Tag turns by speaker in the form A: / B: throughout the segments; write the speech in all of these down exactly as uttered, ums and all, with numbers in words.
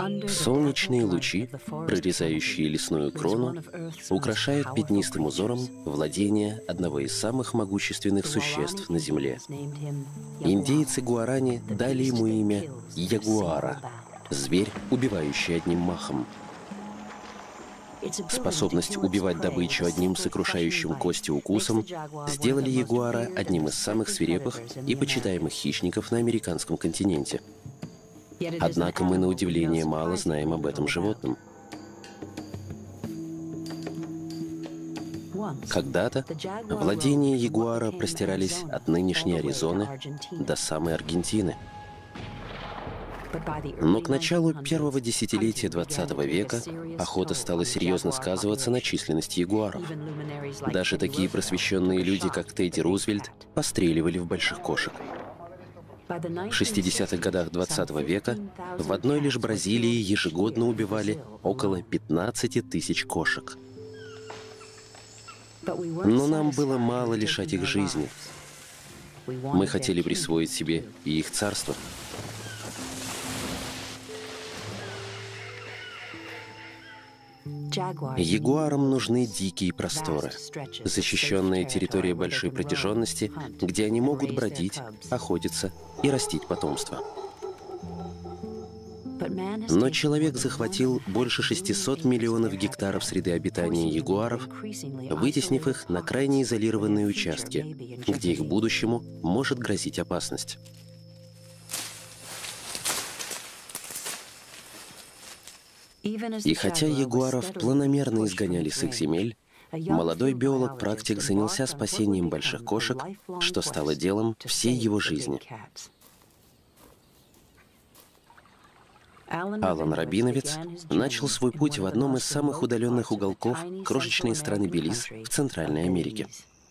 A: Солнечные лучи, прорезающие лесную крону, украшают пятнистым узором владение одного из самых могущественных существ на Земле. Индейцы Гуарани дали ему имя Ягуара — зверь, убивающий одним махом. Способность убивать добычу одним сокрушающим кости укусом сделали ягуара одним из самых свирепых и почитаемых хищников на американском континенте. Однако мы на удивление мало знаем об этом животном. Когда-то владения ягуара простирались от нынешней Аризоны до самой Аргентины. Но к началу первого десятилетия двадцатого века охота стала серьезно сказываться на численности ягуаров. Даже такие просвещенные люди, как Тедди Рузвельт, постреливали в больших кошек. В шестидесятых годах двадцатого века в одной лишь Бразилии ежегодно убивали около пятнадцати тысяч кошек. Но нам было мало лишать их жизни. Мы хотели присвоить себе и их царство. Ягуарам нужны дикие просторы, защищенная территория большой протяженности, где они могут бродить, охотиться и растить потомство. Но человек захватил больше шестисот миллионов гектаров среды обитания ягуаров, вытеснив их на крайне изолированные участки, где их будущему может грозить опасность. И хотя ягуаров планомерно изгоняли с их земель, молодой биолог-практик занялся спасением больших кошек, что стало делом всей его жизни. Алан Рабиновец начал свой путь в одном из самых удаленных уголков крошечной страны Белиз в Центральной Америке.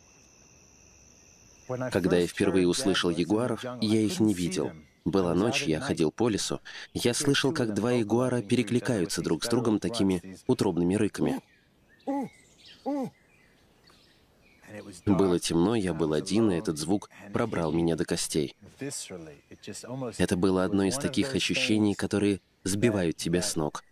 A: Когда я впервые услышал ягуаров, я их не видел. Была ночь, я ходил по лесу. Я слышал, как два ягуара перекликаются друг с другом такими утробными рыками. Было темно, я был один, и этот звук пробрал меня до костей. Это было одно из таких ощущений, которые сбивают тебя с ног.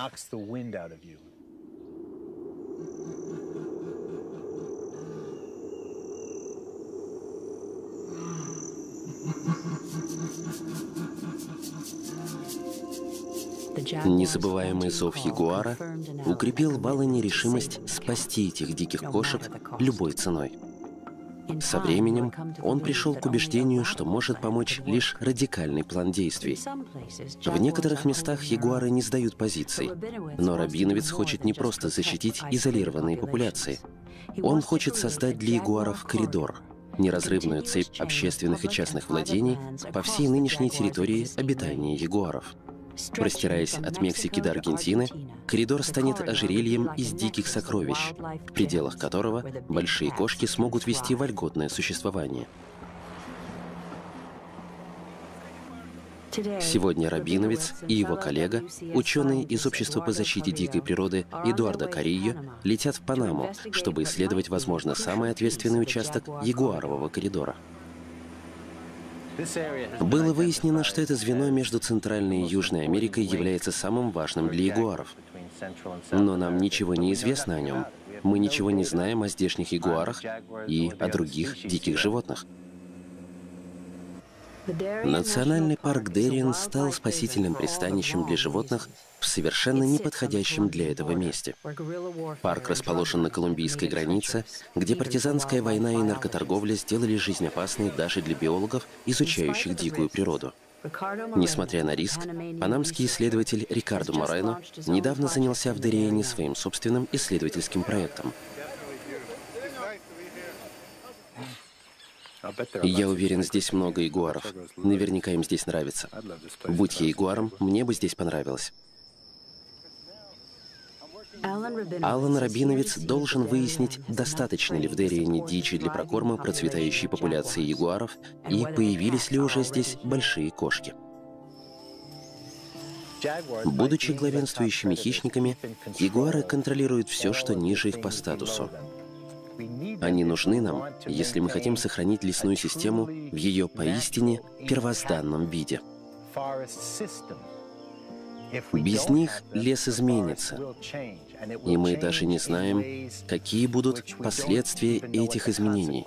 A: Незабываемый зов ягуара укрепил в Алане решимость спасти этих диких кошек любой ценой. Со временем он пришел к убеждению, что может помочь лишь радикальный план действий. В некоторых местах ягуары не сдают позиций, но Рабиновец хочет не просто защитить изолированные популяции. Он хочет создать для ягуаров коридор, неразрывную цепь общественных и частных владений по всей нынешней территории обитания ягуаров. Простираясь от Мексики до Аргентины, коридор станет ожерельем из диких сокровищ, в пределах которого большие кошки смогут вести вольготное существование. Сегодня Рабиновец и его коллега, ученые из Общества по защите дикой природы Эдуардо Карильо, летят в Панаму, чтобы исследовать, возможно, самый ответственный участок ягуарового коридора. Было выяснено, что это звено между Центральной и Южной Америкой является самым важным для ягуаров. Но нам ничего не известно о нем. Мы ничего не знаем о здешних ягуарах и о других диких животных. Национальный парк Дариен стал спасительным пристанищем для животных в совершенно неподходящем для этого месте. Парк расположен на колумбийской границе, где партизанская война и наркоторговля сделали жизнь опасной даже для биологов, изучающих дикую природу. Несмотря на риск, панамский исследователь Рикардо Морено недавно занялся в Дариене своим собственным исследовательским проектом. Я уверен, здесь много ягуаров. Наверняка им здесь нравится. Будь я ягуаром, мне бы здесь понравилось. Алан Рабиновец должен выяснить, достаточно ли в Дариене дичи для прокорма процветающей популяции ягуаров и появились ли уже здесь большие кошки. Будучи главенствующими хищниками, ягуары контролируют все, что ниже их по статусу. Они нужны нам, если мы хотим сохранить лесную систему в ее поистине первозданном виде. Без них лес изменится, и мы даже не знаем, какие будут последствия этих изменений.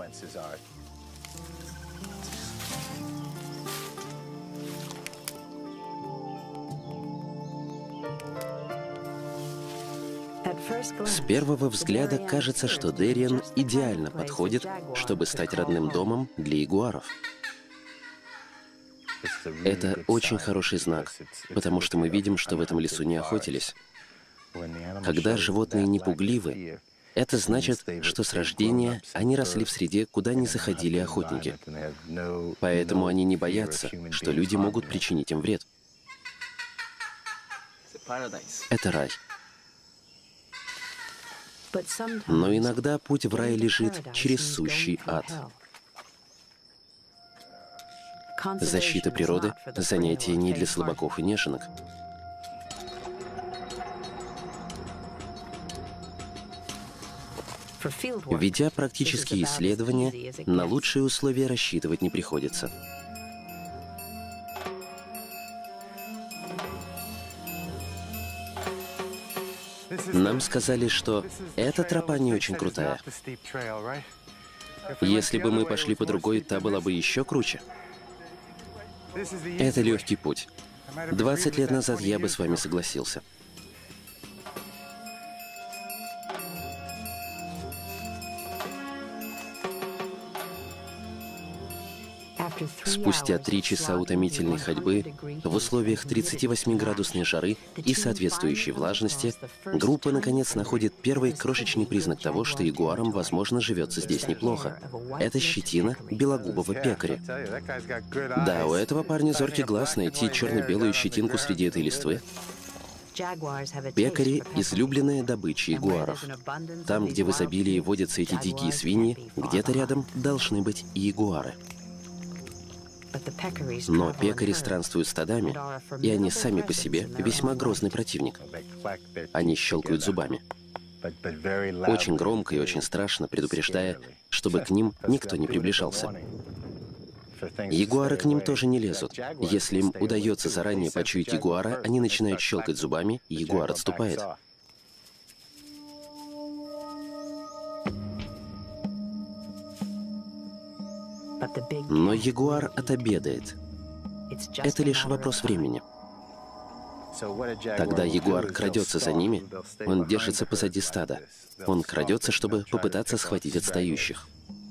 A: С первого взгляда кажется, что Дариен идеально подходит, чтобы стать родным домом для ягуаров. Это очень хороший знак, потому что мы видим, что в этом лесу не охотились. Когда животные не пугливы, это значит, что с рождения они росли в среде, куда не заходили охотники. Поэтому они не боятся, что люди могут причинить им вред. Это рай. Но иногда путь в рай лежит через сущий ад. Защита природы — занятие не для слабаков и неженок. Ведя практические исследования, на лучшие условия рассчитывать не приходится. Нам сказали, что эта тропа не очень крутая. Если бы мы пошли по другой, та была бы еще круче. Это легкий путь. двадцать лет назад я бы с вами согласился. Спустя три часа утомительной ходьбы, в условиях тридцативосьмиградусной жары и соответствующей влажности, группа, наконец, находит первый крошечный признак того, что ягуарам, возможно, живется здесь неплохо. Это щетина белогубого пекаря. Да, у этого парня зоркий глаз найти черно-белую щетинку среди этой листвы. Пекари — излюбленная добыча ягуаров. Там, где в изобилии водятся эти дикие свиньи, где-то рядом должны быть и ягуары. Но пекари странствуют стадами, и они сами по себе весьма грозный противник. Они щелкают зубами. Очень громко и очень страшно, предупреждая, чтобы к ним никто не приближался. Ягуары к ним тоже не лезут. Если им удается заранее почуять ягуара, они начинают щелкать зубами, и ягуар отступает. Но ягуар отобедает. Это лишь вопрос времени. Тогда ягуар крадется за ними, он держится позади стада. Он крадется, чтобы попытаться схватить отстающих.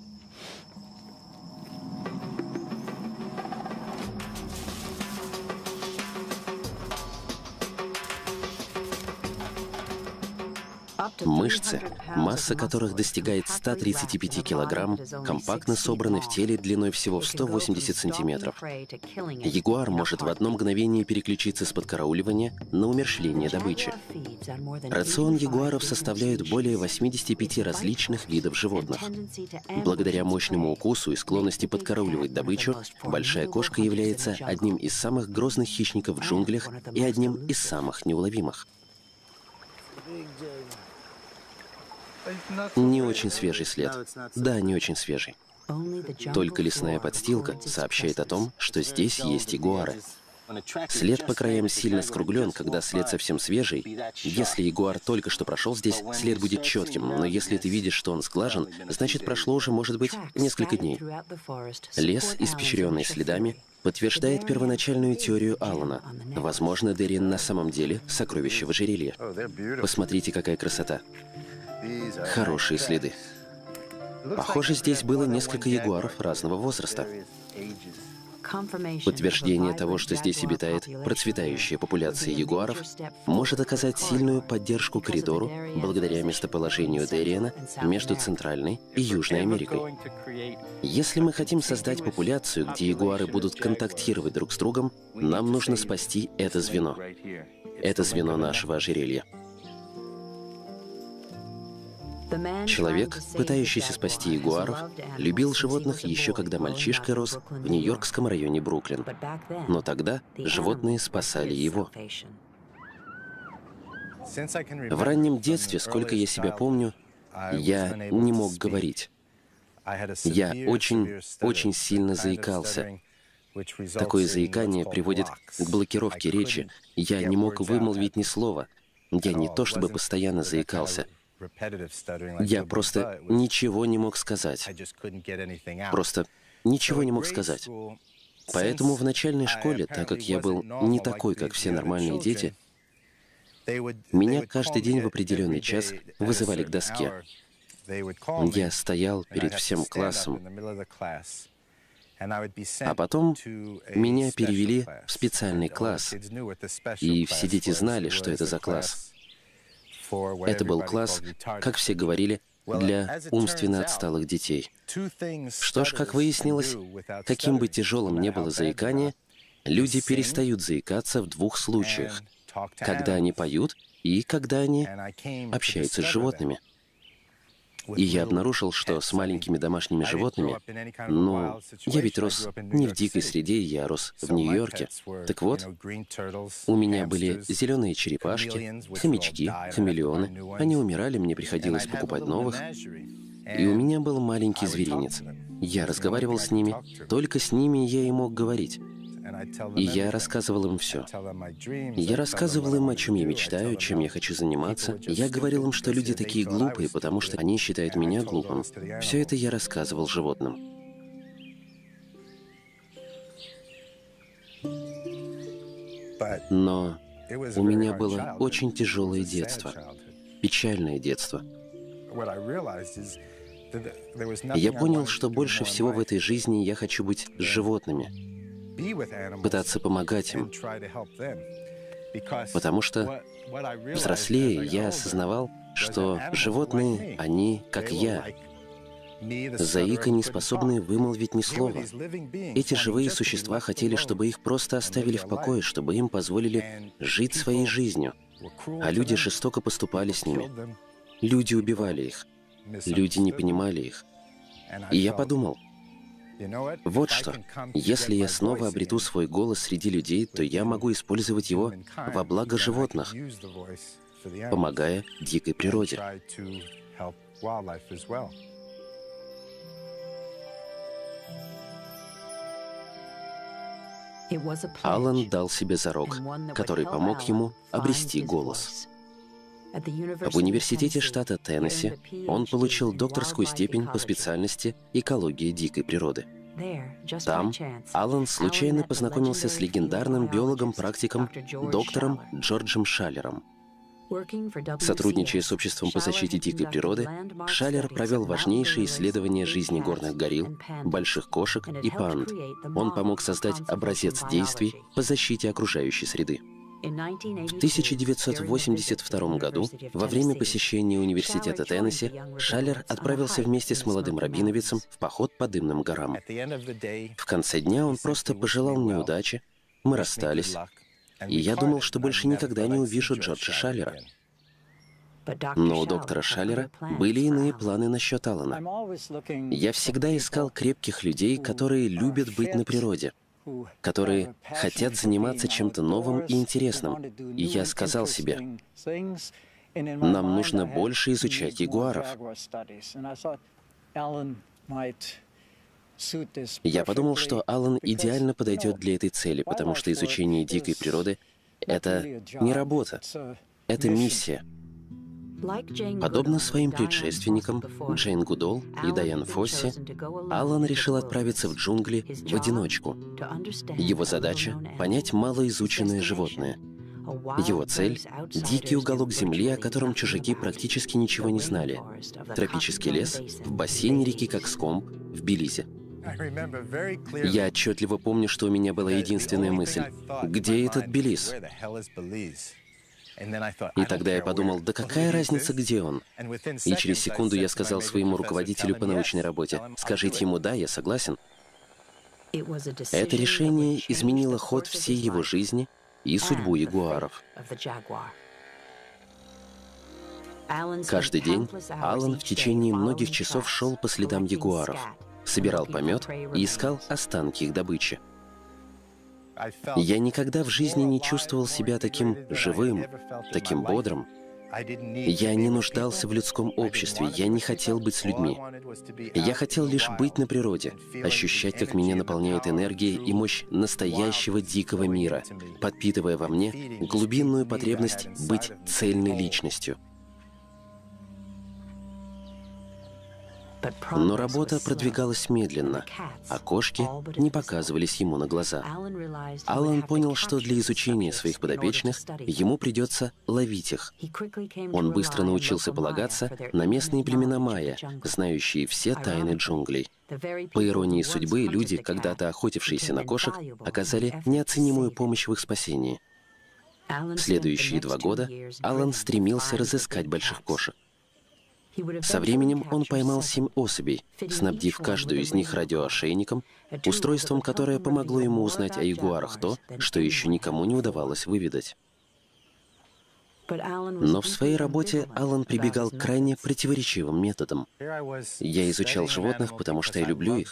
A: Мышцы, масса которых достигает ста тридцати пяти килограмм, компактно собраны в теле длиной всего в сто восемьдесят сантиметров. Ягуар может в одно мгновение переключиться с подкарауливания на умерщвление добычи. Рацион ягуаров составляет более восьмидесяти пяти различных видов животных. Благодаря мощному укусу и склонности подкарауливать добычу, большая кошка является одним из самых грозных хищников в джунглях и одним из самых неуловимых. Не очень свежий след. Да, не очень свежий. Только лесная подстилка сообщает о том, что здесь есть ягуары. След по краям сильно скруглен, когда след совсем свежий. Если ягуар только что прошел здесь, след будет четким, но если ты видишь, что он сглажен, значит, прошло уже, может быть, несколько дней. Лес, испещренный следами, подтверждает первоначальную теорию Аллана. Возможно, Дариен на самом деле сокровище в ожерелье. Посмотрите, какая красота. Хорошие следы. Похоже, здесь было несколько ягуаров разного возраста. Подтверждение того, что здесь обитает процветающая популяция ягуаров, может оказать сильную поддержку коридору благодаря местоположению Дариена между Центральной и Южной Америкой. Если мы хотим создать популяцию, где ягуары будут контактировать друг с другом, нам нужно спасти это звено. Это звено нашего ожерелья. Человек, пытающийся спасти ягуаров, любил животных еще когда мальчишкой рос в нью-йоркском районе Бруклин. Но тогда животные спасали его. В раннем детстве, сколько я себя помню, я не мог говорить. Я очень, очень сильно заикался. Такое заикание приводит к блокировке речи. Я не мог вымолвить ни слова. Я не то чтобы постоянно заикался. Я просто ничего не мог сказать. Просто ничего не мог сказать. Поэтому в начальной школе, так как я был не такой, как все нормальные дети, меня каждый день в определенный час вызывали к доске. Я стоял перед всем классом, а потом меня перевели в специальный класс, и все дети знали, что это за класс. Это был класс, как все говорили, для умственно отсталых детей. Что ж, как выяснилось, каким бы тяжелым ни было заикание, люди перестают заикаться в двух случаях: когда они поют и когда они общаются с животными. И я обнаружил, что с маленькими домашними животными, ну, я ведь рос не в дикой среде, я рос в Нью-Йорке. Так вот, у меня были зеленые черепашки, хомячки, хамелеоны. Они умирали, мне приходилось покупать новых. И у меня был маленький зверинец. Я разговаривал с ними, только с ними я и мог говорить. И я рассказывал им все. Я рассказывал им, о чем я мечтаю, чем я хочу заниматься. Я говорил им, что люди такие глупые, потому что они считают меня глупым. Все это я рассказывал животным. Но у меня было очень тяжелое детство, печальное детство. Я понял, что больше всего в этой жизни я хочу быть с животными, пытаться помогать им, потому что, взрослея, я осознавал, что животные, они, как я, заика, не способные вымолвить ни слова. Эти живые существа хотели, чтобы их просто оставили в покое, чтобы им позволили жить своей жизнью, а люди жестоко поступали с ними. Люди убивали их, люди не понимали их. И я подумал, вот что, если я снова обрету свой голос среди людей, то я могу использовать его во благо животных, помогая дикой природе. Алан дал себе зарок, который помог ему обрести голос. В университете штата Теннесси он получил докторскую степень по специальности «Экология дикой природы». Там Алан случайно познакомился с легендарным биологом-практиком доктором Джорджем Шаллером. Сотрудничая с Обществом по защите дикой природы, Шаллер провел важнейшие исследования жизни горных горилл, больших кошек и панд. Он помог создать образец действий по защите окружающей среды. В тысяча девятьсот восемьдесят втором году, во время посещения университета Теннесси, Шаллер отправился вместе с молодым рабиновицем в поход по дымным горам. В конце дня он просто пожелал мне удачи, мы расстались, и я думал, что больше никогда не увижу Джорджа Шаллера. Но у доктора Шаллера были иные планы насчет Алана. Я всегда искал крепких людей, которые любят быть на природе, которые хотят заниматься чем-то новым и интересным. И я сказал себе, нам нужно больше изучать ягуаров. Я подумал, что Алан идеально подойдет для этой цели, потому что изучение дикой природы — это не работа, это миссия. Подобно своим предшественникам Джейн Гудол и Дайан Фосси, Алан решил отправиться в джунгли в одиночку. Его задача — понять малоизученное животное. Его цель — дикий уголок земли, о котором чужаки практически ничего не знали. Тропический лес в бассейне реки Кокскомб в Белизе. Я отчетливо помню, что у меня была единственная мысль — где этот Белиз? И тогда я подумал, да какая разница, где он? И через секунду я сказал своему руководителю по научной работе, скажите ему «да, я согласен». Это решение изменило ход всей его жизни и судьбу ягуаров. Каждый день Алан в течение многих часов шел по следам ягуаров, собирал помет и искал останки их добычи. Я никогда в жизни не чувствовал себя таким живым, таким бодрым, Я не нуждался в людском обществе, я не хотел быть с людьми. Я хотел лишь быть на природе, ощущать, как меня наполняет энергия и мощь настоящего дикого мира, подпитывая во мне глубинную потребность быть цельной личностью. Но работа продвигалась медленно, а кошки не показывались ему на глаза. Аллан понял, что для изучения своих подопечных ему придется ловить их. Он быстро научился полагаться на местные племена майя, знающие все тайны джунглей. По иронии судьбы, люди, когда-то охотившиеся на кошек, оказали неоценимую помощь в их спасении. В следующие два года Аллан стремился разыскать больших кошек. Со временем он поймал семь особей, снабдив каждую из них радиоошейником, устройством, которое помогло ему узнать о ягуарах то, что еще никому не удавалось выведать. Но в своей работе Аллан прибегал к крайне противоречивым методам. Я изучал животных, потому что я люблю их,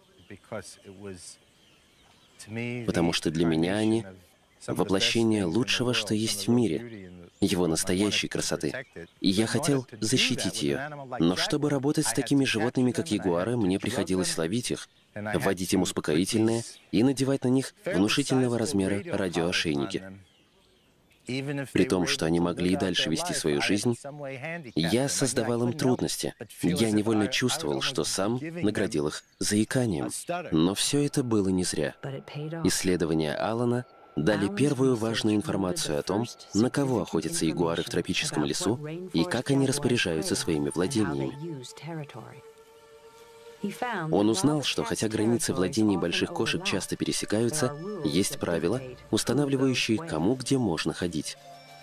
A: потому что для меня они — воплощение лучшего, что есть в мире, его настоящей красоты. И я хотел защитить ее. Но чтобы работать с такими животными, как ягуары, мне приходилось ловить их, вводить им успокоительные и надевать на них внушительного размера радиоошейники. При том, что они могли и дальше вести свою жизнь, я создавал им трудности. Я невольно чувствовал, что сам наградил их заиканием. Но все это было не зря. Исследования Аллана дали первую важную информацию о том, на кого охотятся ягуары в тропическом лесу и как они распоряжаются своими владениями. Он узнал, что хотя границы владений больших кошек часто пересекаются, есть правила, устанавливающие, кому где можно ходить.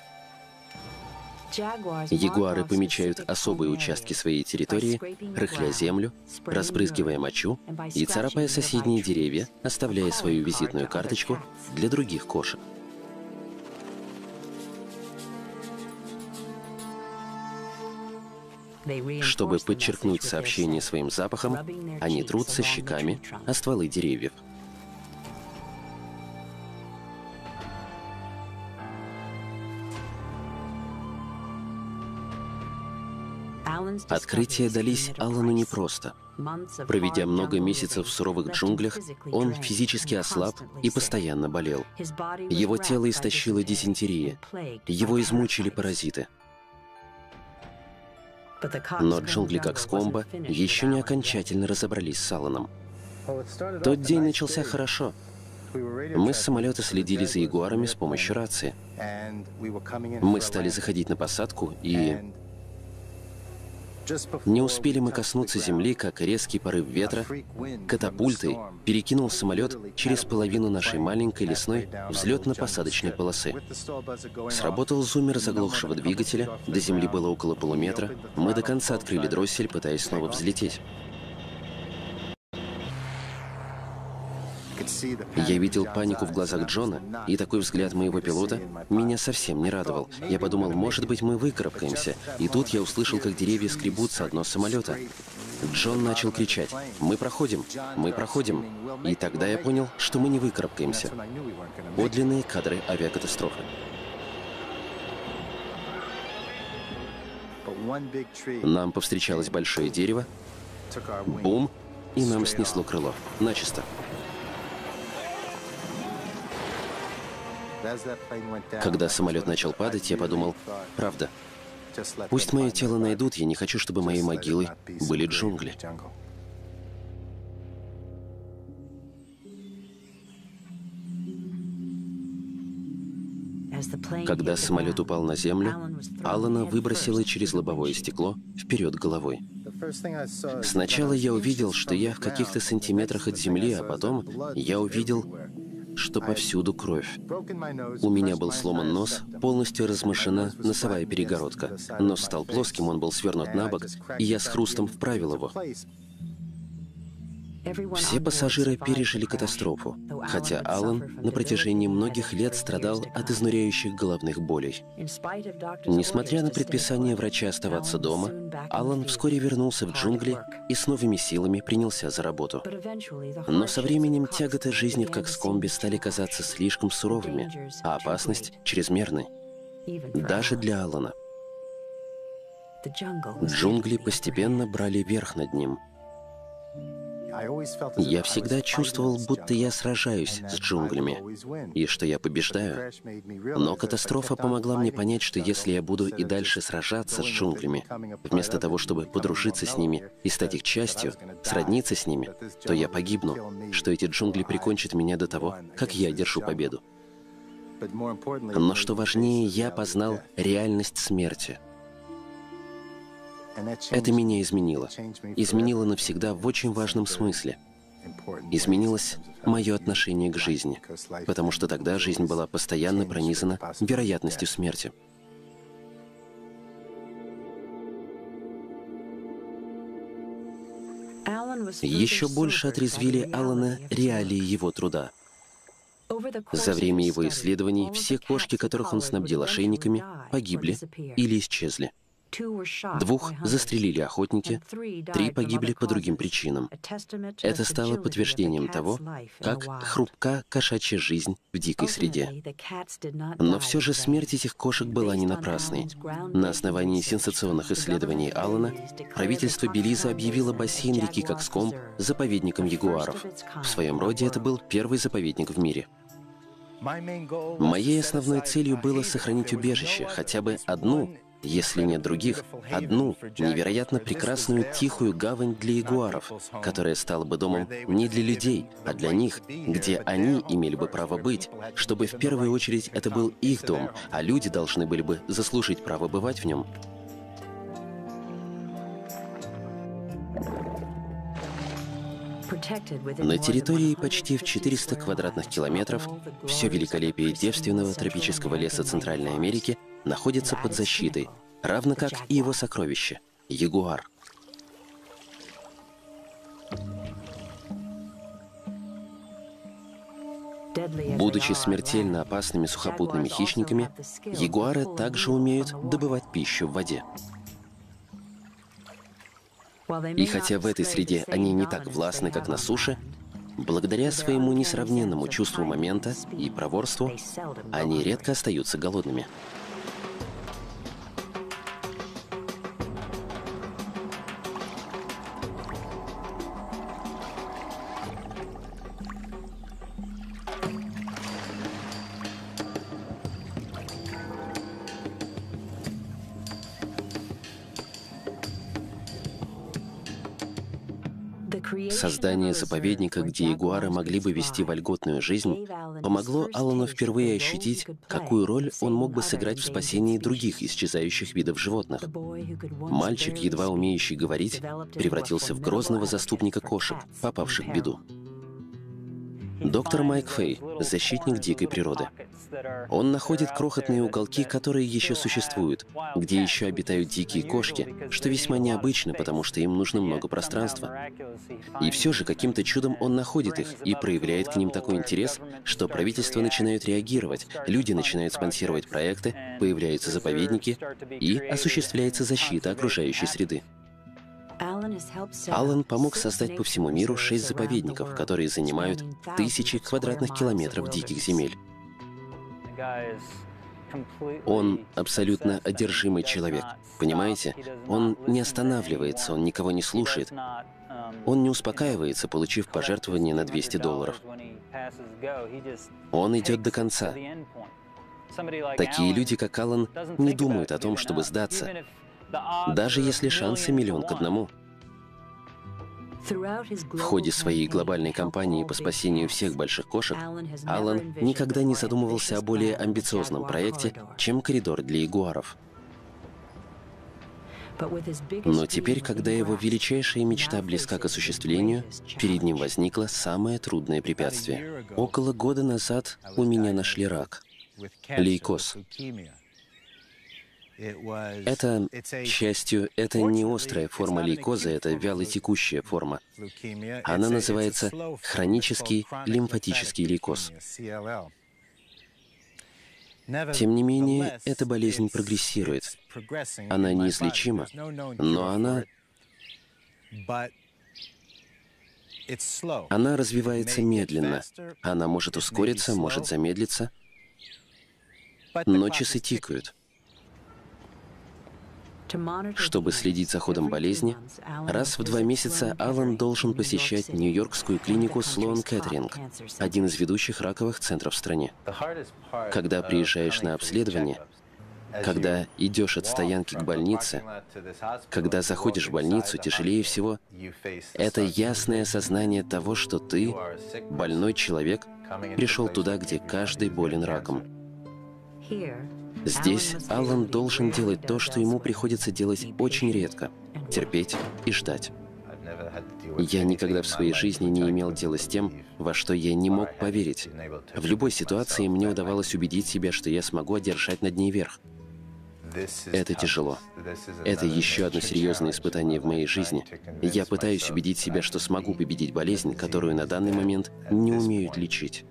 A: Ягуары помечают особые участки своей территории, рыхля землю, разбрызгивая мочу и царапая соседние деревья, оставляя свою визитную карточку для других кошек. Чтобы подчеркнуть сообщение своим запахом, они трутся щеками о стволы деревьев. Открытия дались Аллану непросто. Проведя много месяцев в суровых джунглях, он физически ослаб и постоянно болел. Его тело истощило дизентерия, его измучили паразиты. Но джунгли Кокскомбо еще не окончательно разобрались с Алланом. Тот день начался хорошо. Мы с самолета следили за ягуарами с помощью рации. Мы стали заходить на посадку, и не успели мы коснуться земли, как резкий порыв ветра катапультой перекинул самолет через половину нашей маленькой лесной взлетно-посадочной полосы. Сработал зуммер заглохшего двигателя, до земли было около полуметра, мы до конца открыли дроссель, пытаясь снова взлететь. Я видел панику в глазах Джона, и такой взгляд моего пилота меня совсем не радовал. Я подумал, может быть, мы выкарабкаемся. И тут я услышал, как деревья скребутся от дна самолета. Джон начал кричать: «Мы проходим! Мы проходим!» И тогда я понял, что мы не выкарабкаемся. Подлинные кадры авиакатастрофы. Нам повстречалось большое дерево, бум, и нам снесло крыло. Начисто. Когда самолет начал падать, я подумал, правда, пусть мое тело найдут, я не хочу, чтобы моей могилой были джунгли. Когда самолет упал на землю, Аллана выбросило через лобовое стекло вперед головой. Сначала я увидел, что я в каких-то сантиметрах от земли, а потом я увидел, что повсюду кровь. У меня был сломан нос, полностью размашена носовая перегородка. Нос стал плоским, он был свернут на бок, и я с хрустом вправил его. Все пассажиры пережили катастрофу, хотя Аллан на протяжении многих лет страдал от изнуряющих головных болей. Несмотря на предписание врача оставаться дома, Аллан вскоре вернулся в джунгли и с новыми силами принялся за работу. Но со временем тяготы жизни в Кокскомбе стали казаться слишком суровыми, а опасность чрезмерной. Даже для Аллана. Джунгли постепенно брали верх над ним. Я всегда чувствовал, будто я сражаюсь с джунглями, и что я побеждаю. Но катастрофа помогла мне понять, что если я буду и дальше сражаться с джунглями, вместо того, чтобы подружиться с ними и стать их частью, сродниться с ними, то я погибну, что эти джунгли прикончат меня до того, как я одержу победу. Но что важнее, я познал реальность смерти. Это меня изменило. Изменило навсегда в очень важном смысле. Изменилось мое отношение к жизни, потому что тогда жизнь была постоянно пронизана вероятностью смерти. Еще больше отрезвили Алана реалии его труда. За время его исследований все кошки, которых он снабдил ошейниками, погибли или исчезли. Двух застрелили охотники, три погибли по другим причинам. Это стало подтверждением того, как хрупка кошачья жизнь в дикой среде. Но все же смерть этих кошек была не напрасной. На основании сенсационных исследований Алана правительство Белиза объявило бассейн реки Кокскомб заповедником ягуаров. В своем роде это был первый заповедник в мире. Моей основной целью было сохранить убежище, хотя бы одну, если нет других, одну невероятно прекрасную тихую гавань для ягуаров, которая стала бы домом не для людей, а для них, где они имели бы право быть, чтобы в первую очередь это был их дом, а люди должны были бы заслужить право бывать в нем. На территории почти в четыреста квадратных километров все великолепие девственного тропического леса Центральной Америки находится под защитой, равно как и его сокровище – ягуар. Будучи смертельно опасными сухопутными хищниками, ягуары также умеют добывать пищу в воде. И хотя в этой среде они не так властны, как на суше, благодаря своему несравненному чувству момента и проворству, они редко остаются голодными. Создание заповедника, где ягуары могли бы вести вольготную жизнь, помогло Алану впервые ощутить, какую роль он мог бы сыграть в спасении других исчезающих видов животных. Мальчик, едва умеющий говорить, превратился в грозного заступника кошек, попавших в беду. Доктор Майк Фей – защитник дикой природы. Он находит крохотные уголки, которые еще существуют, где еще обитают дикие кошки, что весьма необычно, потому что им нужно много пространства. И все же каким-то чудом он находит их и проявляет к ним такой интерес, что правительства начинают реагировать, люди начинают спонсировать проекты, появляются заповедники и осуществляется защита окружающей среды. Алан помог создать по всему миру шесть заповедников, которые занимают тысячи квадратных километров диких земель. Он абсолютно одержимый человек, понимаете? Он не останавливается, он никого не слушает. Он не успокаивается, получив пожертвование на двести долларов. Он идет до конца. Такие люди, как Алан, не думают о том, чтобы сдаться, даже если шансы миллион к одному. В ходе своей глобальной кампании по спасению всех больших кошек Алан никогда не задумывался о более амбициозном проекте, чем коридор для ягуаров. Но теперь, когда его величайшая мечта близка к осуществлению, перед ним возникло самое трудное препятствие. Около года назад у меня нашли рак – лейкоз. Это, к счастью, это не острая форма лейкоза, это вялотекущая форма. Она называется хронический лимфатический лейкоз. Тем не менее, эта болезнь прогрессирует. Она неизлечима, но она... Она развивается медленно. Она может ускориться, может замедлиться, но часы тикают. Чтобы следить за ходом болезни, раз в два месяца Алан должен посещать нью-йоркскую клинику Слоан Кеттеринг, один из ведущих раковых центров в стране. Когда приезжаешь на обследование, когда идешь от стоянки к больнице, когда заходишь в больницу, тяжелее всего — это ясное осознание того, что ты, больной человек, пришел туда, где каждый болен раком. Здесь Алан должен делать то, что ему приходится делать очень редко — терпеть и ждать. Я никогда в своей жизни не имел дела с тем, во что я не мог поверить. В любой ситуации мне удавалось убедить себя, что я смогу одержать над ней верх. Это тяжело. Это еще одно серьезное испытание в моей жизни. Я пытаюсь убедить себя, что смогу победить болезнь, которую на данный момент не умеют лечить.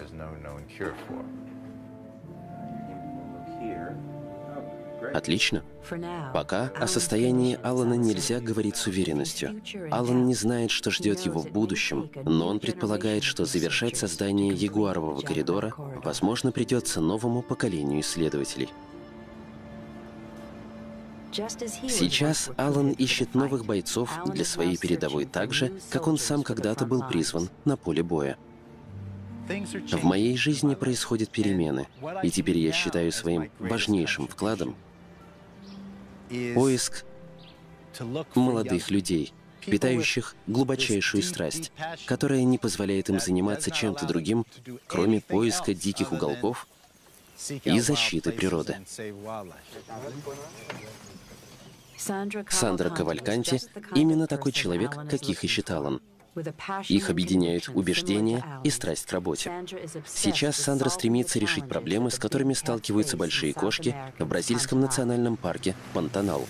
A: Отлично. Пока о состоянии Алана нельзя говорить с уверенностью. Алан не знает, что ждет его в будущем, но он предполагает, что завершать создание ягуарового коридора, возможно, придется новому поколению исследователей. Сейчас Алан ищет новых бойцов для своей передовой так же, как он сам когда-то был призван на поле боя. В моей жизни происходят перемены, и теперь я считаю своим важнейшим вкладом поиск молодых людей, питающих глубочайшую страсть, которая не позволяет им заниматься чем-то другим, кроме поиска диких уголков и защиты природы. Сандра Кавальканти — именно такой человек, каких ищет Алан. Их объединяют убеждения и страсть к работе. Сейчас Сандра стремится решить проблемы, с которыми сталкиваются большие кошки в бразильском национальном парке Пантанал.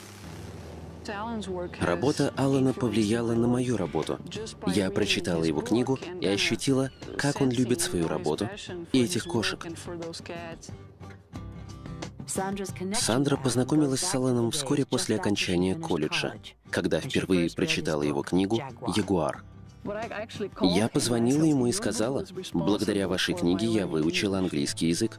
A: Работа Алана повлияла на мою работу. Я прочитала его книгу и ощутила, как он любит свою работу и этих кошек. Сандра познакомилась с Аланом вскоре после окончания колледжа, когда впервые прочитала его книгу «Ягуар». Я позвонила ему и сказала: «Благодаря вашей книге я выучила английский язык».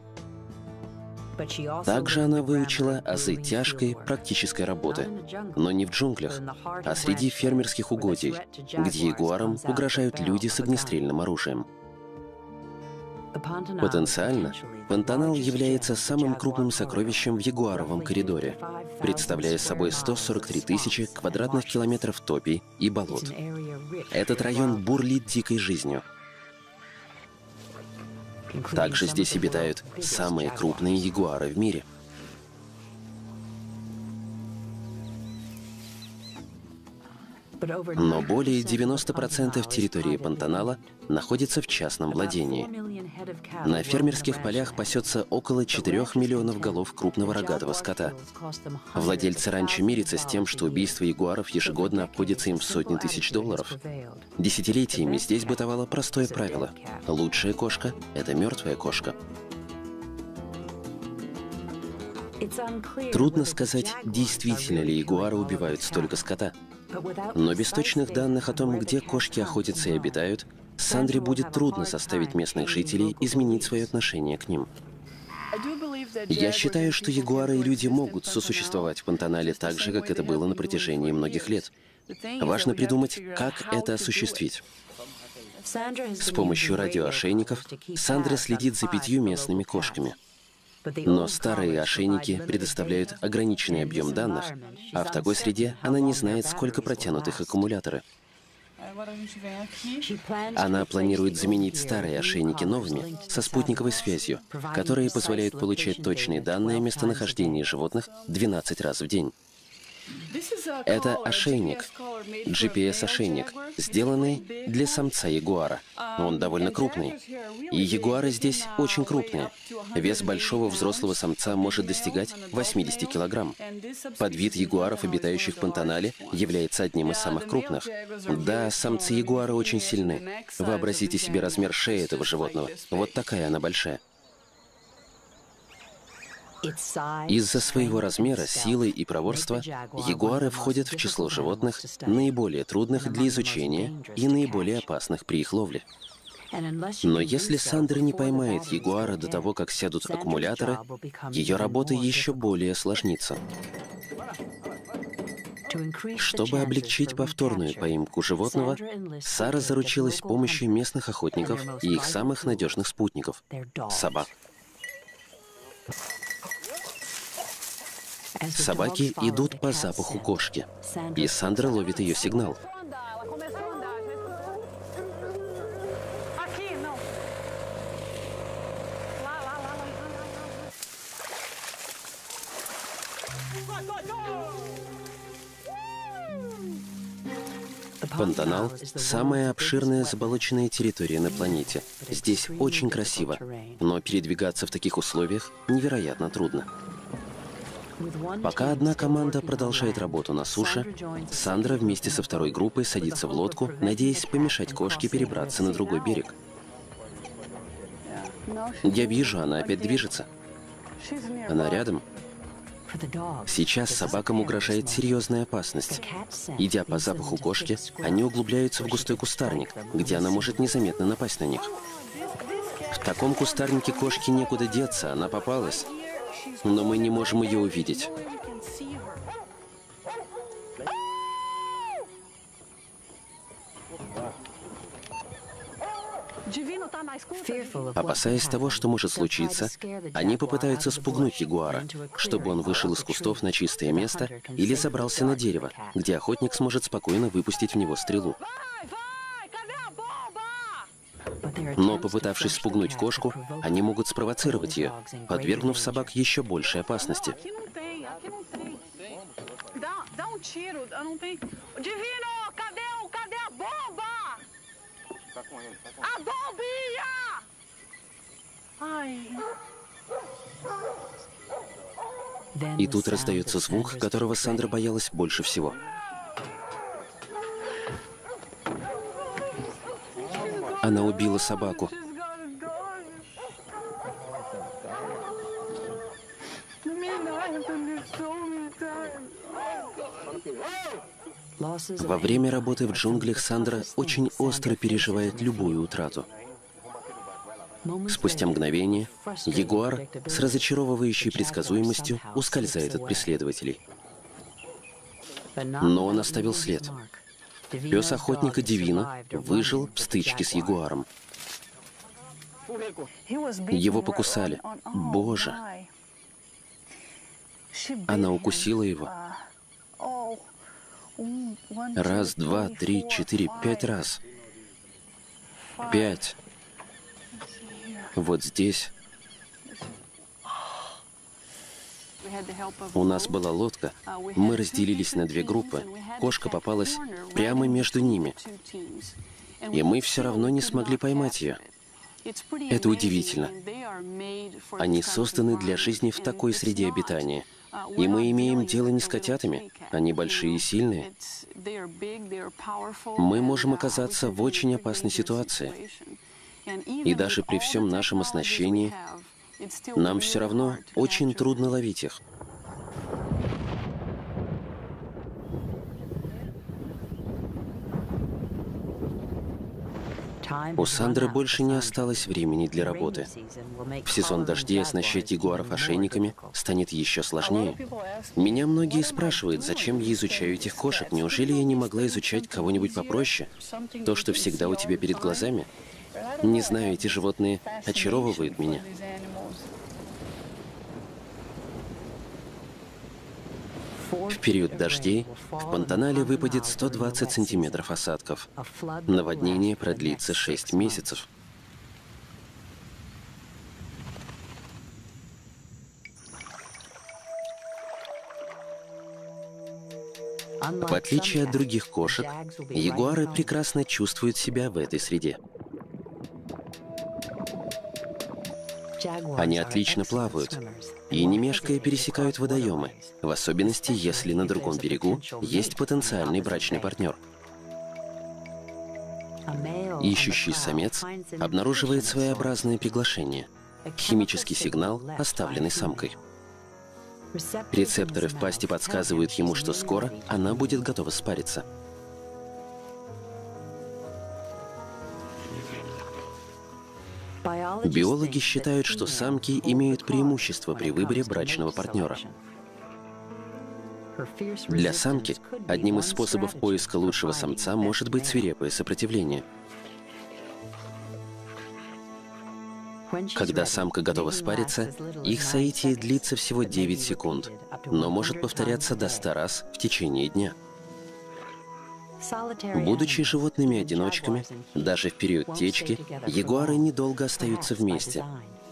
A: Также она выучила азы тяжкой практической работы, но не в джунглях, а среди фермерских угодий, где ягуарам угрожают люди с огнестрельным оружием. Потенциально, Пантанал является самым крупным сокровищем в ягуаровом коридоре, представляя собой сто сорок три тысячи квадратных километров топий и болот. Этот район бурлит дикой жизнью. Также здесь обитают самые крупные ягуары в мире. Но более девяноста процентов территории Пантанала находится в частном владении. На фермерских полях пасется около четырёх миллионов голов крупного рогатого скота. Владельцы ранчо мирятся с тем, что убийство ягуаров ежегодно обходится им в сотни тысяч долларов. Десятилетиями здесь бытовало простое правило: лучшая кошка — это мертвая кошка. Трудно сказать, действительно ли ягуары убивают столько скота. Но без точных данных о том, где кошки охотятся и обитают, Сандре будет трудно заставить местных жителей изменить свое отношение к ним. Я считаю, что ягуары и люди могут сосуществовать в Пантанале так же, как это было на протяжении многих лет. Важно придумать, как это осуществить. С помощью радиоошейников Сандра следит за пятью местными кошками. Но старые ошейники предоставляют ограниченный объем данных, а в такой среде она не знает, сколько протянут их аккумуляторы. Она планирует заменить старые ошейники новыми со спутниковой связью, которые позволяют получать точные данные о местонахождении животных двенадцать раз в день. Это ошейник, джи пи эс-ошейник, сделанный для самца ягуара. Он довольно крупный. И ягуары здесь очень крупные. Вес большого взрослого самца может достигать восьмидесяти килограмм. Подвид ягуаров, обитающих в Пантанале, является одним из самых крупных. Да, самцы ягуара очень сильны. Вообразите себе размер шеи этого животного. Вот такая она большая. Из-за своего размера, силы и проворства ягуары входят в число животных, наиболее трудных для изучения и наиболее опасных при их ловле. Но если Сандра не поймает ягуара до того, как сядут аккумуляторы, ее работа еще более осложнится. Чтобы облегчить повторную поимку животного, Сара заручилась помощью местных охотников и их самых надежных спутников – собак. Собаки идут по запаху кошки, и Сандра ловит ее сигнал. Пантанал – самая обширная заболоченная территория на планете. Здесь очень красиво, но передвигаться в таких условиях невероятно трудно. Пока одна команда продолжает работу на суше, Сандра вместе со второй группой садится в лодку, надеясь помешать кошке перебраться на другой берег. Я вижу, она опять движется. Она рядом. Сейчас собакам угрожает серьезная опасность. Идя по запаху кошки, они углубляются в густой кустарник, где она может незаметно напасть на них. В таком кустарнике кошке некуда деться, она попалась. Но мы не можем ее увидеть. Опасаясь того, что может случиться, они попытаются спугнуть ягуара, чтобы он вышел из кустов на чистое место или забрался на дерево, где охотник сможет спокойно выпустить в него стрелу. Но, попытавшись спугнуть кошку, они могут спровоцировать ее, подвергнув собак еще большей опасности. И тут раздается звук, которого Сандра боялась больше всего. Она убила собаку. Во время работы в джунглях Сандра очень остро переживает любую утрату. Спустя мгновение ягуар с разочаровывающей предсказуемостью ускользает от преследователей. Но он оставил след. Пес охотника Дивино выжил в стычке с ягуаром. Его покусали. Боже! Она укусила его. Раз, два, три, четыре, пять раз. Пять. Вот здесь. У нас была лодка. Мы разделились на две группы. Кошка попалась прямо между ними. И мы все равно не смогли поймать ее. Это удивительно. Они созданы для жизни в такой среде обитания. И мы имеем дело не с котятами. Они большие и сильные. Мы можем оказаться в очень опасной ситуации. И даже при всем нашем оснащении, нам все равно очень трудно ловить их. У Сандры больше не осталось времени для работы. В сезон дождей оснащать ягуаров ошейниками станет еще сложнее. Меня многие спрашивают, зачем я изучаю этих кошек. Неужели я не могла изучать кого-нибудь попроще? То, что всегда у тебя перед глазами? Не знаю, эти животные очаровывают меня. В период дождей в Пантанале выпадет сто двадцать сантиметров осадков. Наводнение продлится шесть месяцев. В отличие от других кошек, ягуары прекрасно чувствуют себя в этой среде. Они отлично плавают и, не мешкая, пересекают водоемы, в особенности, если на другом берегу есть потенциальный брачный партнер. Ищущий самец обнаруживает своеобразное приглашение – химический сигнал, оставленный самкой. Рецепторы в пасти подсказывают ему, что скоро она будет готова спариться. Биологи считают, что самки имеют преимущество при выборе брачного партнера. Для самки одним из способов поиска лучшего самца может быть свирепое сопротивление. Когда самка готова спариться, их соитие длится всего девять секунд, но может повторяться до ста раз в течение дня. Будучи животными-одиночками, даже в период течки, ягуары недолго остаются вместе.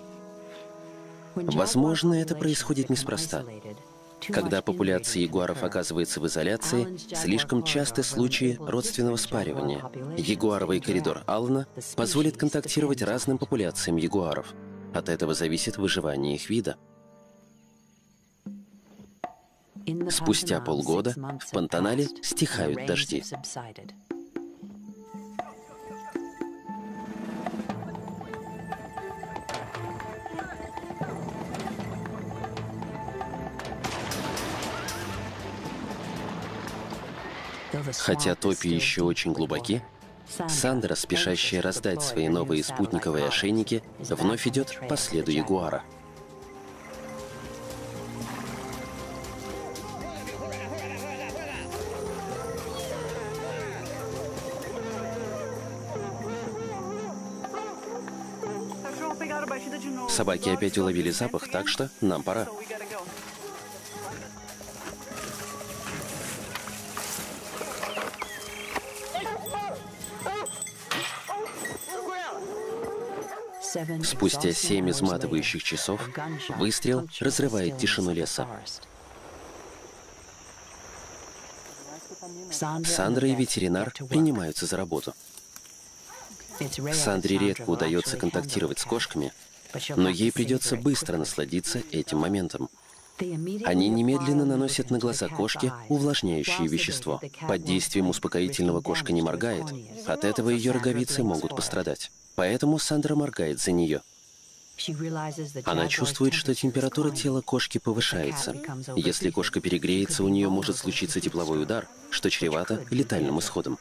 A: Возможно, это происходит неспроста. Когда популяция ягуаров оказывается в изоляции, слишком часты случаи родственного спаривания. Ягуаровый коридор Аллена позволит контактировать разным популяциям ягуаров. От этого зависит выживание их вида. Спустя полгода в Пантанале стихают дожди. Хотя топи еще очень глубоки, Сандра, спешащая раздать свои новые спутниковые ошейники, вновь идет по следу ягуара. Собаки опять уловили запах, так что нам пора. Спустя семь изматывающих часов выстрел разрывает тишину леса. Сандра и ветеринар принимаются за работу. Сандре редко удается контактировать с кошками, но ей придется быстро насладиться этим моментом. Они немедленно наносят на глаза кошки увлажняющее вещество. Под действием успокоительного кошка не моргает. От этого ее роговицы могут пострадать. Поэтому Сандра моргает за нее. Она чувствует, что температура тела кошки повышается. Если кошка перегреется, у нее может случиться тепловой удар, что чревато летальным исходом.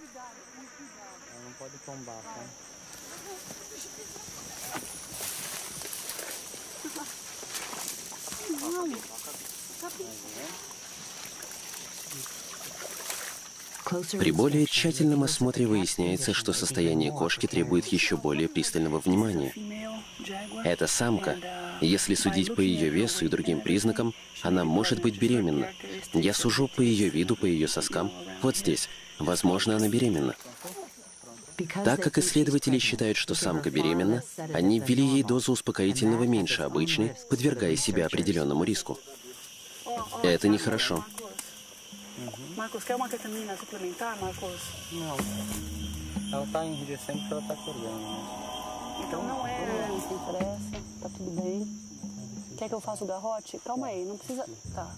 A: При более тщательном осмотре выясняется, что состояние кошки требует еще более пристального внимания. Это самка. Если судить по ее весу и другим признакам, она может быть беременна. Я сужу по ее виду, по ее соскам. Вот здесь. Возможно, она беременна. Так как исследователи считают, что самка беременна, они ввели ей дозу успокоительного меньше обычной, подвергая себя определенному риску. Это нехорошо.
B: Marcos, quer uma ketamina suplementar, Marcos?
C: Não. Ela tá enrijecendo porque ela tá querendo.
B: Então não é.
D: Não tem pressa, tá tudo bem. Quer que eu faça o garrote? Calma aí, não precisa. Tá.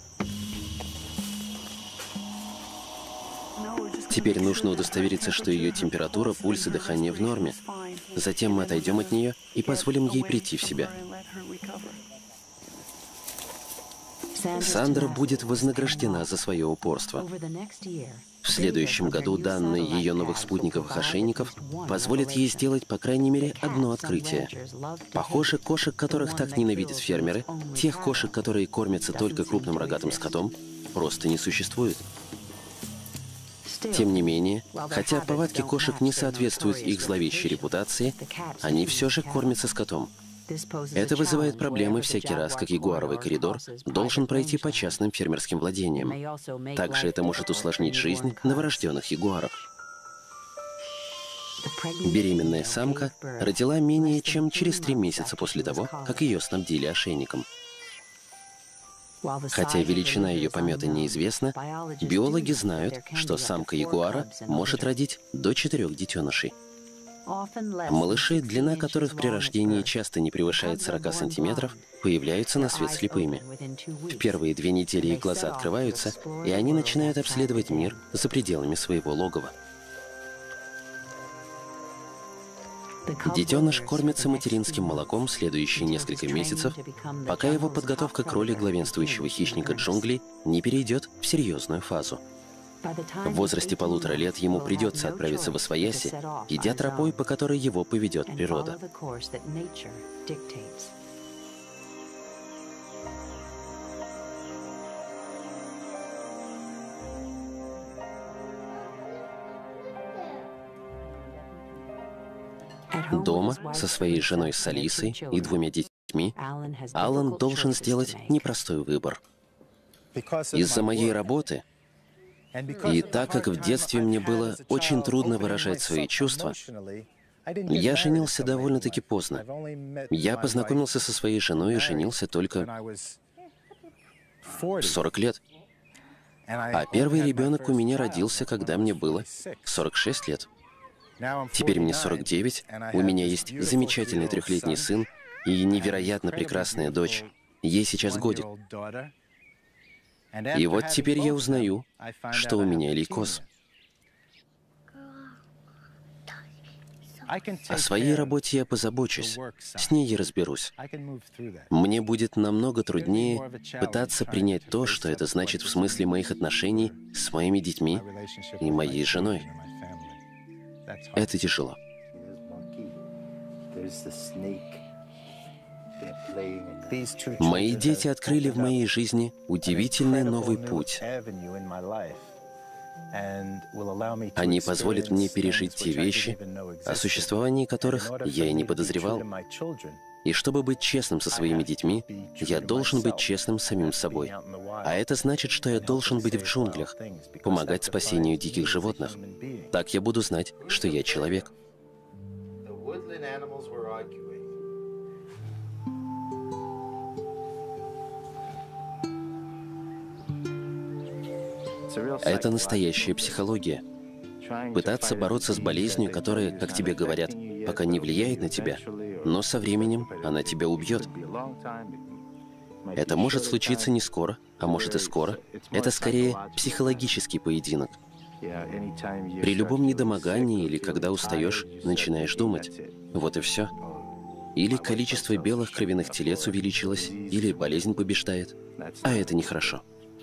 A: Теперь нужно удостовериться, что ее температура, пульс и дыхание в норме. Затем мы отойдем от нее и позволим ей прийти в себя. Сандра будет вознаграждена за свое упорство. В следующем году данные ее новых спутниковых ошейников позволят ей сделать, по крайней мере, одно открытие. Похоже, кошек, которых так ненавидят фермеры, тех кошек, которые кормятся только крупным рогатым скотом, просто не существует. Тем не менее, хотя повадки кошек не соответствуют их зловещей репутации, они все же кормятся скотом. Это вызывает проблемы всякий раз, как ягуаровый коридор должен пройти по частным фермерским владениям. Также это может усложнить жизнь новорожденных ягуаров. Беременная самка родила менее чем через три месяца после того, как ее снабдили ошейником. Хотя величина ее помета неизвестна, биологи знают, что самка ягуара может родить до четырех детенышей. Малыши, длина которых при рождении часто не превышает сорока сантиметров, появляются на свет слепыми. В первые две недели их глаза открываются, и они начинают обследовать мир за пределами своего логова. Детеныш кормится материнским молоком следующие несколько месяцев, пока его подготовка к роли главенствующего хищника джунглей не перейдет в серьезную фазу. В возрасте полутора лет ему придется отправиться в освояси, идя тропой, по которой его поведет природа. Дома со своей женой Салисой и двумя детьми Алан должен сделать непростой выбор. Из-за моей работы и так как в детстве мне было очень трудно выражать свои чувства, я женился довольно-таки поздно. Я познакомился со своей женой и женился только в сорок лет. А первый ребенок у меня родился, когда мне было сорок шесть лет. Теперь мне сорок девять, у меня есть замечательный трехлетний сын и невероятно прекрасная дочь. Ей сейчас годик. И вот теперь я узнаю, что у меня лейкоз. О своей работе я позабочусь, с ней я разберусь. Мне будет намного труднее пытаться принять то, что это значит в смысле моих отношений с моими детьми и моей женой. Это тяжело. Мои дети открыли в моей жизни удивительный новый путь. Они позволят мне пережить те вещи, о существовании которых я и не подозревал. И чтобы быть честным со своими детьми, я должен быть честным с самим собой. А это значит, что я должен быть в джунглях, помогать спасению диких животных. Так я буду знать, что я человек. Это настоящая психология. Пытаться бороться с болезнью, которая, как тебе говорят, пока не влияет на тебя, но со временем она тебя убьет. Это может случиться не скоро, а может и скоро. Это скорее психологический поединок. При любом недомогании или когда устаешь, начинаешь думать. Вот и все. Или количество белых кровяных телец увеличилось, или болезнь побеждает. А это нехорошо.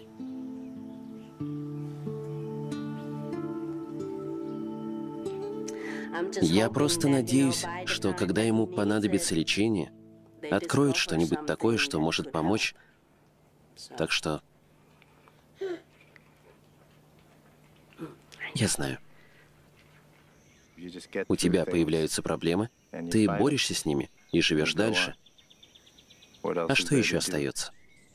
A: Я просто надеюсь, что когда ему понадобится лечение, откроют что-нибудь такое, что может помочь. Так что... Я знаю. У тебя появляются проблемы, ты борешься с ними и живешь дальше. А что еще остается?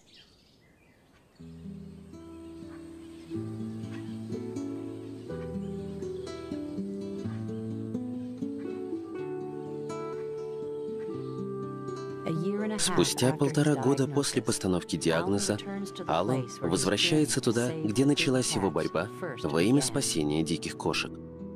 A: Спустя полтора года после постановки диагноза Алан возвращается туда, где началась его борьба во имя спасения диких кошек.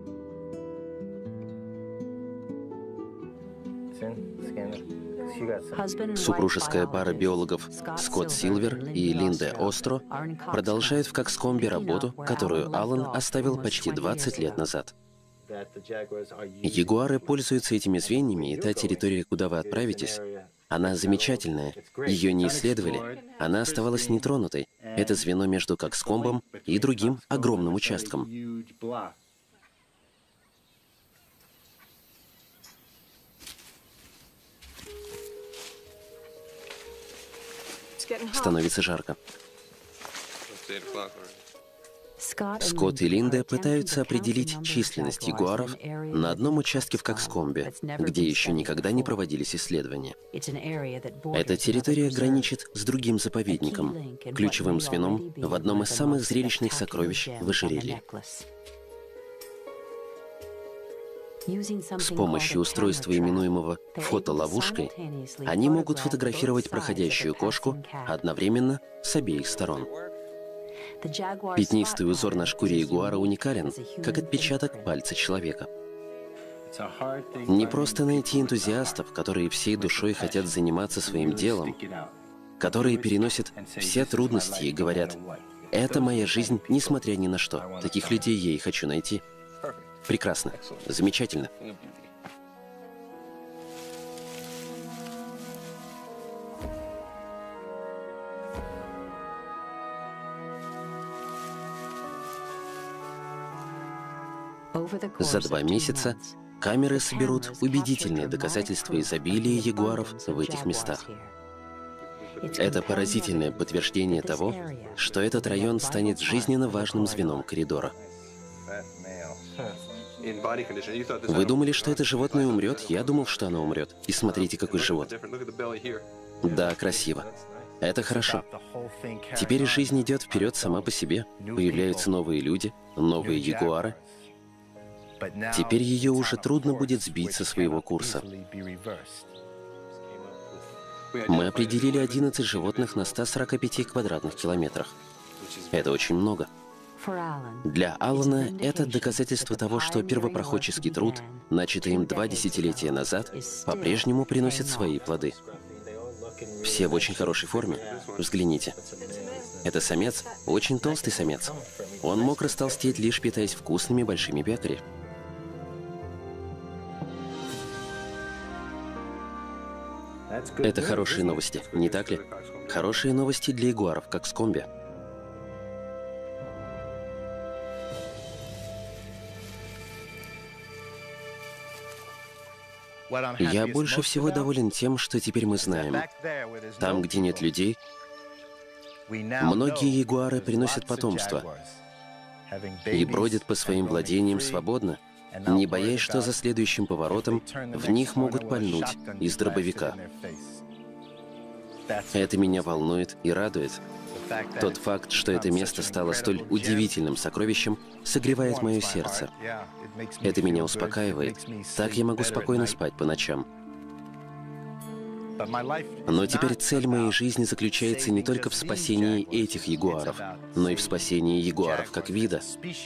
A: Супружеская пара биологов Скотт Силвер и Линда Остро продолжает в Кокскомбе работу, которую Алан оставил почти двадцать лет назад. Ягуары пользуются этими звеньями, и та территория, куда вы отправитесь, она замечательная. Ее не исследовали, она оставалась нетронутой. Это звено между Кокскомбом и другим огромным участком. Становится жарко. Скотт и Линда пытаются определить численность ягуаров на одном участке в Кокскомбе, где еще никогда не проводились исследования. Эта территория граничит с другим заповедником, ключевым звеном в одном из самых зрелищных сокровищ в ожерелье. С помощью устройства, именуемого фотоловушкой, они могут фотографировать проходящую кошку одновременно с обеих сторон. Пятнистый узор на шкуре ягуара уникален, как отпечаток пальца человека. Не просто найти энтузиастов, которые всей душой хотят заниматься своим делом, которые переносят все трудности и говорят: «Это моя жизнь, несмотря ни на что». Таких людей я и хочу найти. Прекрасно. Замечательно. За два месяца камеры соберут убедительные доказательства изобилия ягуаров в этих местах. Это поразительное подтверждение того, что этот район станет жизненно важным звеном коридора. Вы думали, что это животное умрет? Я думал, что оно умрет. И смотрите, какой живот. Да, красиво. Это хорошо. Теперь жизнь идет вперед сама по себе. Появляются новые люди, новые ягуары. Теперь ее уже трудно будет сбить со своего курса. Мы определили одиннадцать животных на ста сорока пяти квадратных километрах. Это очень много. Для Алана это доказательство того, что первопроходческий труд, начатый им два десятилетия назад, по-прежнему приносит свои плоды. Все в очень хорошей форме. Взгляните. Это самец, очень толстый самец. Он мог растолстеть, лишь питаясь вкусными большими бекари. Это хорошие новости, не так ли? Хорошие новости для ягуаров, как Скомби. Я больше всего доволен тем, что теперь мы знаем. Там, где нет людей, многие ягуары приносят потомство и бродят по своим владениям свободно, не боясь, что за следующим поворотом в них могут пальнуть из дробовика. Это меня волнует и радует. Тот факт, что это место стало столь удивительным сокровищем, согревает мое сердце. Это меня успокаивает. Так я могу спокойно спать по ночам. Но теперь цель моей жизни заключается не только в спасении этих ягуаров, но и в спасении ягуаров как вида.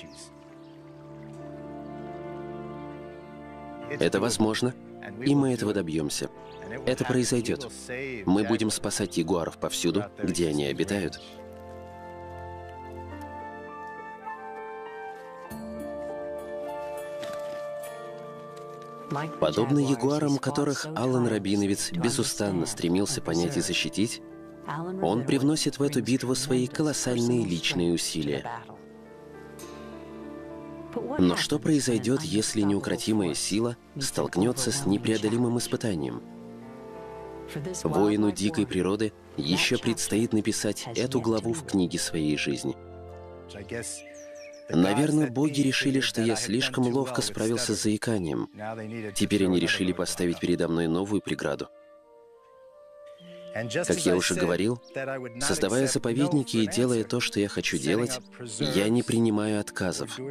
A: Это возможно, и мы этого добьемся. Это произойдет. Мы будем спасать ягуаров повсюду, где они обитают. Подобно ягуарам, которых Алан Рабиновец безустанно стремился понять и защитить, он привносит в эту битву свои колоссальные личные усилия. Но что произойдет, если неукротимая сила столкнется с непреодолимым испытанием? Воину дикой природы еще предстоит написать эту главу в книге своей жизни. Наверное, боги решили, что я слишком ловко справился с заиканием. Теперь они решили поставить передо мной новую преграду. Как я уже говорил, создавая заповедники и делая то, что я хочу делать, я не принимаю отказов.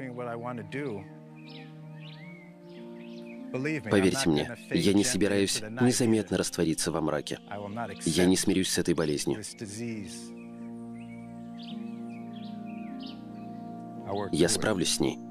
A: Поверьте мне, я не собираюсь незаметно раствориться во мраке. Я не смирюсь с этой болезнью. Я справлюсь с ней.